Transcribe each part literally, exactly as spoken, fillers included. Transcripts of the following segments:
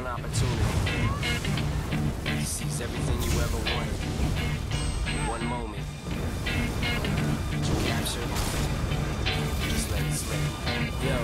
one opportunity. Seize everything you ever wanted. One moment. Did you capture? Just let it slip. Yo.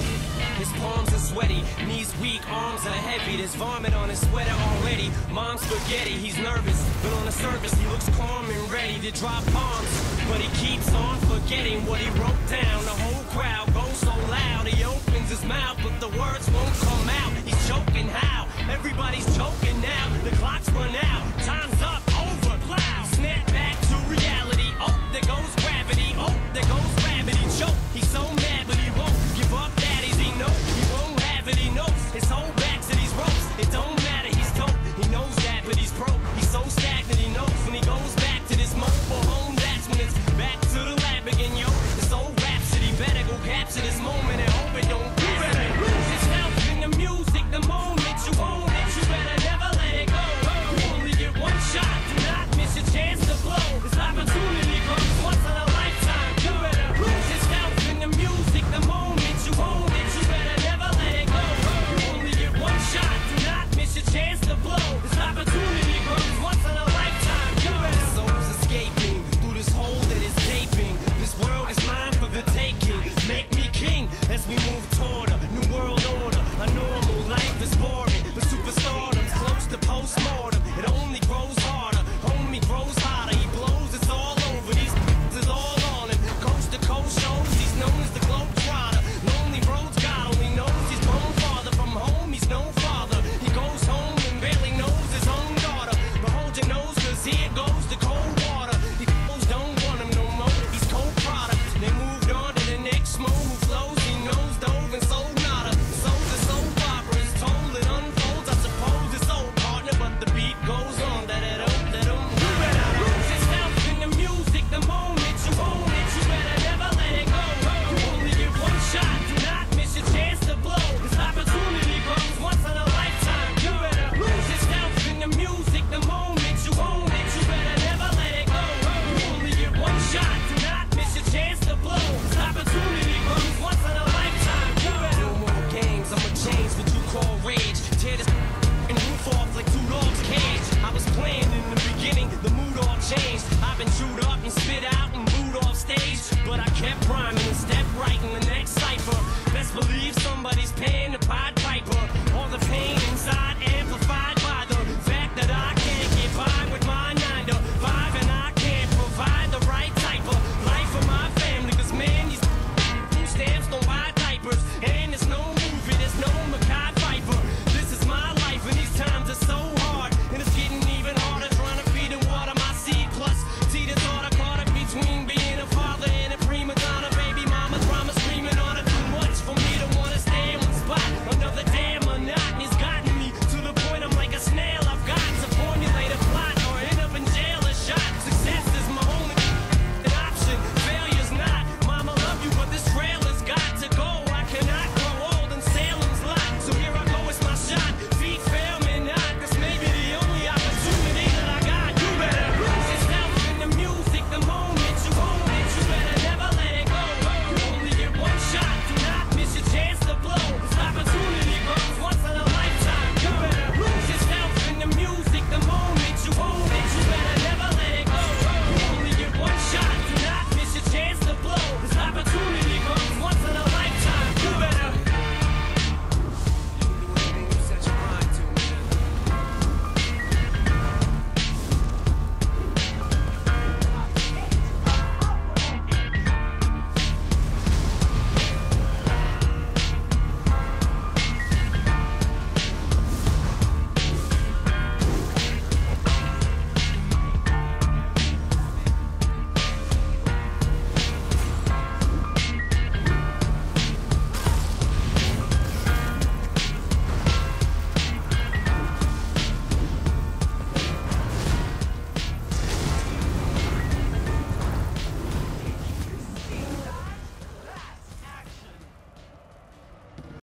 His palms are sweaty, knees weak, arms are heavy. There's vomit on his sweater already. Mom's spaghetti, he's nervous, but on the surface he looks calm and ready to drop bombs. But he keeps on forgetting what he wrote down. The whole crowd goes so loud, he opens his mouth, but the words won't come out. He's choking how? Everybody's choking now. The clock's run out, time's up, over, loud. Snap back to reality. Oh, there goes gravity. Oh, there goes gravity. Choke. He's so mad, but he won't give up. That is he knows he won't have it. He knows his whole back to these ropes. It don't matter. He's dope. He knows that, but he's broke. He's so stagnant. He knows when he goes back to this mobile home. That's when it's back to the lab again, yo. This old rhapsody better go capture this moment and hope it don't. You better lose yourself in the music. The moment you own it, you better never let it go. You only get one shot. Do not miss your chance to blow. This opportunity comes once in a lifetime. You better lose yourself in the music. The moment you own it, you better never let it go. You only get one shot. Do not miss your chance to blow. This opportunity comes once in a lifetime. You better. Souls escaping through this hole that is gaping. This world is mine for the taking. Make me king as we move toward a new world order. A normal life is boring, but superstardom's close to postmortem. It only grows harder, homie grows hotter. He blows, it's all over. These is all on him. Coast to coast shows, he's known as the globe trotter. Lonely roads, God only knows he's grown farther from home. He's no father. He goes home and barely knows his own daughter. But hold your nose, cause here goes the cold water. These fools don't want him no more. He's cold product. They moved on to the next mo who flows. He knows dove and sold nada. Souls are soap opera is told. It unfolds. I suppose it's old partner, but the beat goes on. That it up, that um. You better lose yourself in the music. The moment you own it, you better never let it go. You only get one shot. Do not miss your chance to blow. This opportunity comes once in a lifetime. You better lose yourself in the music. The moment you own it, you better never let it go. You only get one shot. Do not miss your chance to blow. This opportunity comes once in a lifetime. You better. No more games. I'ma change what you call rage. Tear this and roof off like two dogs' cage. I was playing in the beginning, the mood all changed. I've been chewed up and spit out and booed off stage, but I kept